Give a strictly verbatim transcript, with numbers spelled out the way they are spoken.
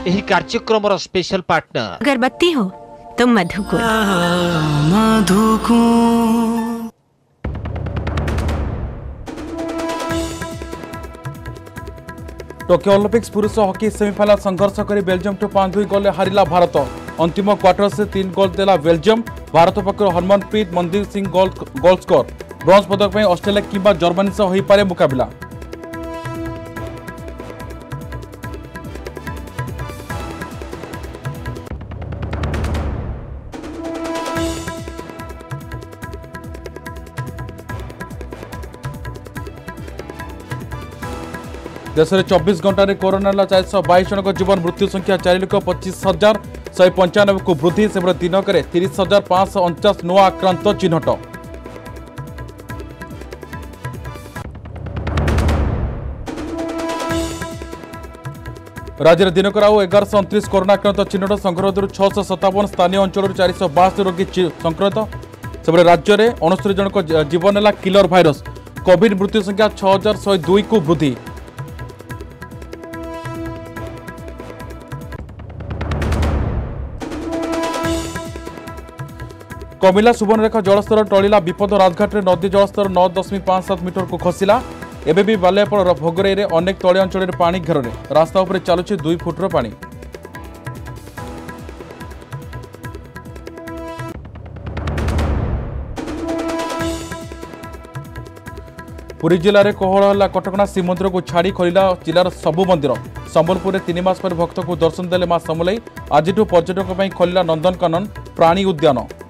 एही कार्यक्रम special partner अगरबत्ती हो तुम मधुकुल। टोक्यो ओलंपिक्स पुरुष हॉकी सेमीफाइनल संघर्ष कर बेल्जियम टू पांच दुई गोल हारिला भारत। अंतिम क्वार्टर से तीन गोल देला बेल्जियम। भारत पक्ष हरमनप्रीत मंदिर Singh goal goal score. Bronze पदक में ऑस्ट्रेलिया किंबा जर्मनी सह हो पारे मुकाबला। देश में चौबीस घंटे कोरोना चार सौ बैश जन जीवन मृत्यु संख्या चार लाख पचीस हजार शहे पंचानबे को वृद्धि से दिनक तीस हजार पांच सौ अणचाश नुआ आक्रांत चिन्हट। राज्य में दिनक आउ एगार सौ अणतीस कोरोना आक्रांत चिन्हट। संक्रमित छःश सतावन स्थानीय अंचल चार सौ बासठ रोगी संक्रमित से राज्य में अणस्तरी जन जीवन है किलर भाइरस। कोविड मृत्यु संख्या छह हजार शहे दुई को वृद्धि। कमिला सुवर्णरेखा जलस्तर टलिला विपद। राजघाट में नदी जलस्तर नौ दशमिक पांच सात मीटर को खसिला। एबे भी बालियापड़ भोगरे रे अनेक तली अंचल में पानी घेर में रास्ता उपर चलुछि दुई फुटर पानी। पुरी जिले में कोहल है कटकणा श्रीमंदिर को छाड़ी खोलिला जिलार सबु मंदिर। संबलपुर में तीन मास पर भक्त को दर्शन देले मां समलई। आज पर्यटकों खोलिला नंदनकानन प्राणी उद्यान।